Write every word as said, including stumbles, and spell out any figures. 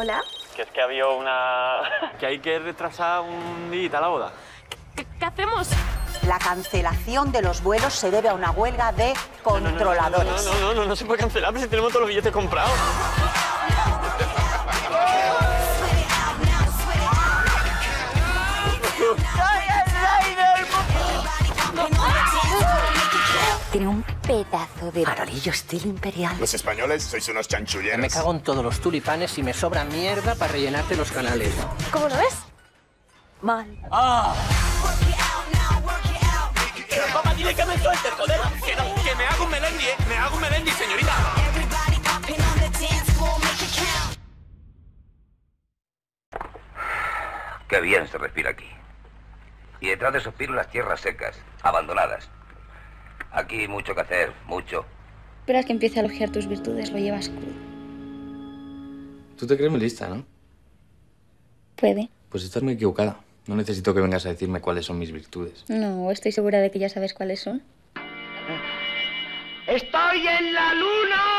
Hola. Que es que había una... que hay que retrasar un día la boda. ¿Qué, ¿Qué hacemos? La cancelación de los vuelos se debe a una huelga de controladores. No, no, no, no, no, no, no se puede cancelar, pero si tenemos todos los billetes comprados. ¡Soy el rey del mundo! Tiene un pedazo de Farolillo estilo imperial. Los españoles sois unos chanchulleros. Me cago en todos los tulipanes y me sobra mierda para rellenarte los canales. ¿Cómo lo ves? Mal. ¡Ah! Papá, dile que me suelte, joder. Que no, que me hago un melendi, ¿eh? Me hago un melendi, señorita. Qué bien se respira aquí. Y detrás de esos pinos las tierras secas, abandonadas. Aquí mucho que hacer, mucho. Esperas que empiece a elogiar tus virtudes, lo llevas crudo. Tú te crees muy lista, ¿no? Puede. Pues estás muy equivocada. No necesito que vengas a decirme cuáles son mis virtudes. No, estoy segura de que ya sabes cuáles son. ¡Estoy en la luna!